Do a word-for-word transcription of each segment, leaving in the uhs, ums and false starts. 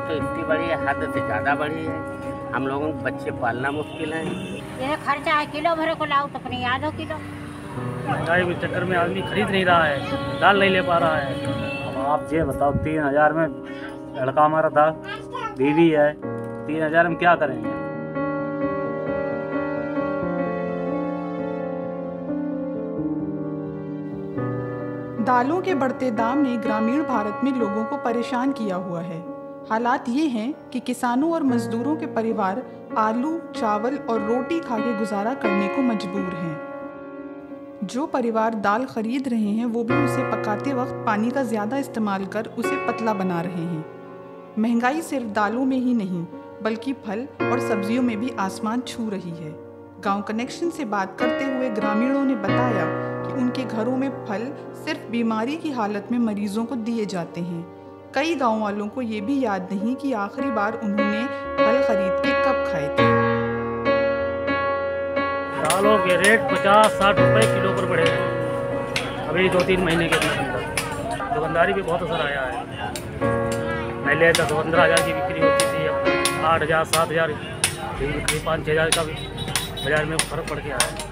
तो इतनी बड़ी है, हद से ज़्यादा बड़ी है। हम लोगों को बच्चे पालना मुश्किल है। ये खर्चा है, किलो भर को लाओ तो अपनी आधो किलो। महंगाई के चक्कर में आदमी खरीद नहीं रहा है, दाल नहीं ले पा रहा है। अब आप ये बताओ, तीन हजार में लड़का हमारा था, बीवी है, तीन हजार में क्या करेंगे? दालों के बढ़ते दाम ने ग्रामीण भारत में लोगों को परेशान किया हुआ है। हालात ये हैं कि किसानों और मजदूरों के परिवार आलू, चावल और रोटी खा के गुजारा करने को मजबूर हैं। जो परिवार दाल खरीद रहे हैं वो भी उसे पकाते वक्त पानी का ज़्यादा इस्तेमाल कर उसे पतला बना रहे हैं। महंगाई सिर्फ दालों में ही नहीं बल्कि फल और सब्जियों में भी आसमान छू रही है। गांव कनेक्शन से बात करते हुए ग्रामीणों ने बताया कि उनके घरों में फल सिर्फ बीमारी की हालत में मरीजों को दिए जाते हैं। कई गांव वालों को ये भी याद नहीं कि आखिरी बार उन्होंने फल खरीद के कब खाए थे। दालों के रेट पचास साठ रुपए किलो पर बढ़े हैं अभी दो तीन महीने के बीच में। दुकानदारी भी बहुत असर आया है। पहले दस पंद्रह हज़ार की बिक्री होती थी, अब आठ हज़ार सात हज़ार बिक्री, पाँच छः हज़ार का भी बाजार में फर्क पड़ गया है।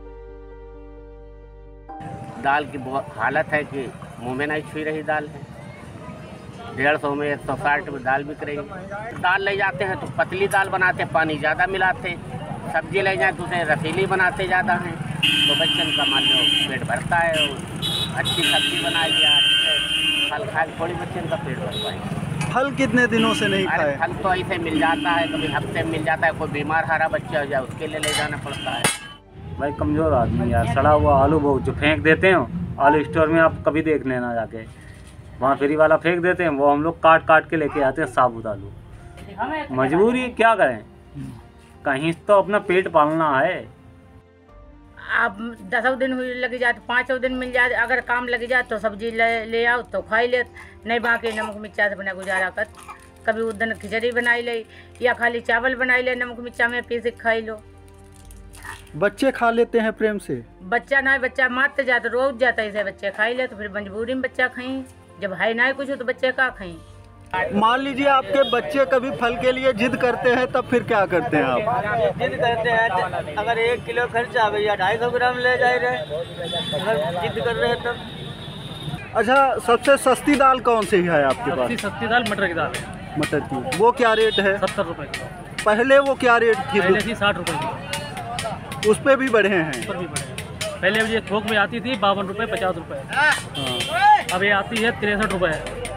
दाल की बहुत हालत है कि मुँह में नहीं छुई रही दाल है। डेढ़ सौ में एक सौ साठ में दाल बिक रही है। दाल ले जाते हैं तो पतली दाल बनाते, पानी ज़्यादा मिलाते। सब्जी ले जाए तो उसे रसीली बनाते ज़्यादा हैं, तो बच्चन का मान लो पेट भरता है। और अच्छी सब्जी बनाई गया, फल खाए थोड़ी बच्चन का पेट भर पाएगा। फल कितने दिनों से नहीं खाए? फल तो ऐसे मिल जाता है, कभी हफ्ते में मिल जाता है। कोई बीमार हरा बच्चा हो जाए उसके लिए ले जाना पड़ता है। भाई कमज़ोर आदमी यार, सड़ा हुआ आलू वो जो फेंक देते हो आलू स्टोर में, आप कभी देख लेना जाके, वहाँ फ्री वाला फेंक देते हैं, वो हम लोग काट काट के लेके आते हैं साबुत आलू। मजबूरी क्या करें, कहीं तो अपना पेट पालना है। अब दसों दिन हुई लगी जाए तो पाँचों दिन मिल जाए, अगर काम लगी जाए तो सब्जी ले, ले आओ तो खाई ले, नहीं बाकी नमक मिर्चा से बना गुजारा कर। कभी उस दिन खिचड़ी बनाई ले या खाली चावल बनाई ले, नमक मिर्चा में पीस खाई लो। बच्चे खा लेते हैं प्रेम से? बच्चा ना, बच्चा मारते जाते रोज जाता है, बच्चे खाई ले तो फिर मजबूरी में बच्चा खाई, जब है ना कुछ तो बच्चे का खाई। मान लीजिए आपके बच्चे कभी फल के लिए जिद करते हैं, तब फिर क्या करते हैं आप? जिद करते हैं, अगर एक किलो खर्चा भैया ढाई सौ ग्राम ले जाए रहे, अगर जिद कर रहे हैं तब। अच्छा, सबसे सस्ती दाल कौन सी है आपके पास? सबसे सस्ती दाल मटर की दाल है। मटर की, वो क्या रेट है? सत्तर रुपए किलो। पहले वो क्या रेट थी? पहले थी साठ रुपए किलो। उस पे भी बढ़े हैं? उस पर भी बढ़े हैं। पहले ये थोक में आती थी बावन रुपए पचास रुपए, हाँ। अब ये आती है तिरसठ रुपए।